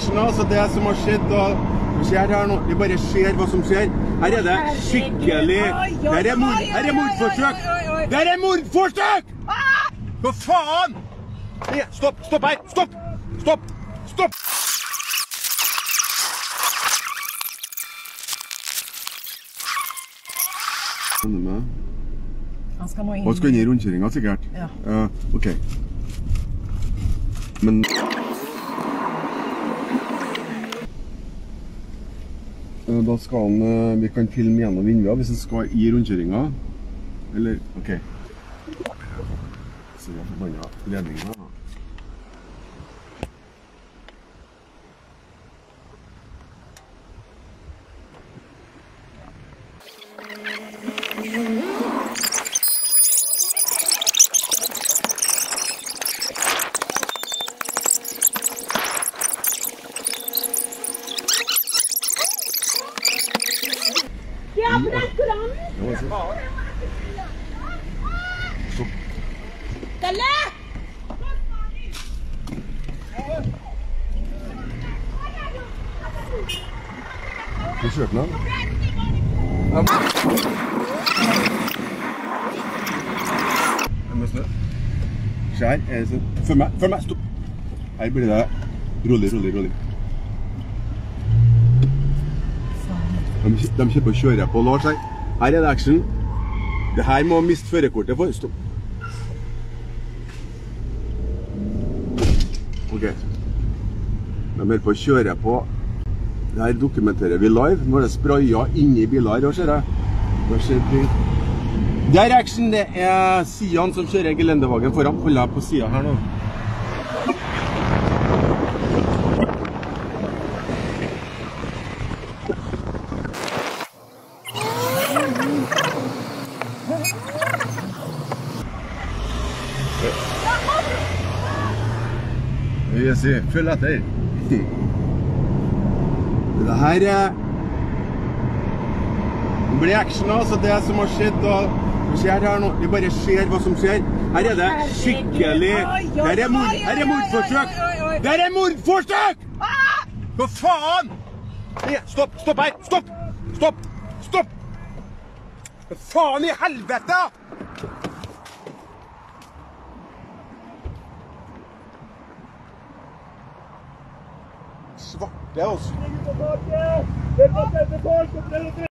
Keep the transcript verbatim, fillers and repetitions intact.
action, altså det som har skjedd, og vi ser her nå, vi bare ser hva som skjer. Her er det skikkelig, her er mord, her er mordforsøk, her er mordforsøk! Hva faen? Stopp, stopp her, stopp, stopp, stopp! Han skal nå inn. Han skal inn i rundkjøringen, sikkert? Ja. Uh, ok. Men... Uh, da skal han, uh, vi kan filme gjennom vinduet hvis han skal i rundkjøringen. Eller, ok. Så jeg får banne ledningen da. Ja, på restauranten! Stopp. Kalle! Vi kjørte den. Jeg må snø. Skjær, er det sånn? Følg meg, følg meg, stopp! Her blir det rolig, rolig, rolig. De, de kjøper å kjøre på Lars her. Her er det action. Det her må miste førerkortet for. Stopp. Ok. De er på å kjøre på. Det her dokumenterer vi live. Nå er det sprayet inni biler her, ser jeg. Hva skjer det? Det her action, det er Sian som kjører gelendevagen foran. Hold deg på siden her nå. Jeg sier, følg etter. Det her er... Det blir action, altså det som har skjedd, og vi ser her nå, vi bare ser hva som skjer. Her er det skikkelig... Her er mord, her er mordforsøk! Her er mordforsøk! Hva faen? Stopp, stopp her, stopp! Stopp, stopp! Hva faen i helvete? Svarte, altså.